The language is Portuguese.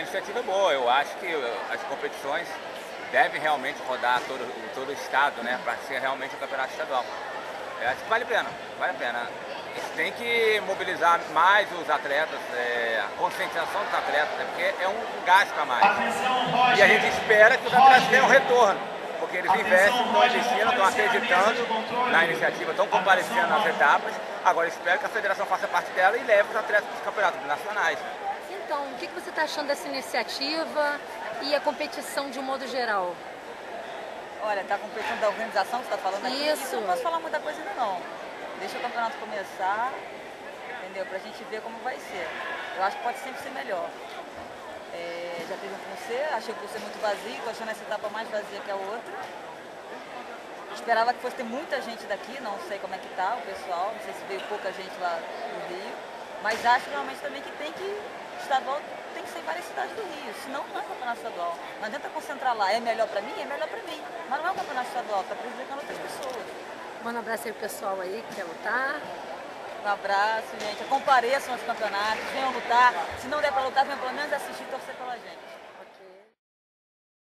iniciativa é boa. Eu acho que as competições devem realmente rodar todo o estado, né, para ser realmente um campeonato estadual. Eu acho que vale a pena, vale a pena. A gente tem que mobilizar mais os atletas, a conscientização dos atletas, né, porque é um gasto a mais. E a gente espera que os atletas tenham retorno, porque eles investem, estão investindo, estão acreditando na iniciativa, estão comparecendo nas etapas. Agora espero que a federação faça parte dela e leve os atletas para os campeonatos nacionais. Então, o que você está achando dessa iniciativa e a competição de um modo geral? Olha, tá a competição da organização que você está falando aqui. Isso. Eu não posso falar muita coisa ainda não. Deixa o campeonato começar, entendeu? Pra gente ver como vai ser. Eu acho que pode sempre ser melhor. Já teve um Funcer, achei o Funcer muito vazio, tô achando essa etapa mais vazia que a outra. Esperava que fosse ter muita gente daqui, não sei como é que tá o pessoal, não sei se veio pouca gente lá do Rio. Mas acho realmente também que estadual tem que ser em várias cidades do Rio, senão não é campeonato estadual. Não adianta concentrar lá, é melhor pra mim, mas não é um campeonato estadual, tá prejudicando outras pessoas. Manda um abraço aí pro pessoal aí que quer lutar. Um abraço, gente. Compareçam aos campeonatos, venham lutar. Se não der pra lutar, venham pelo menos assistir e torcer pela gente.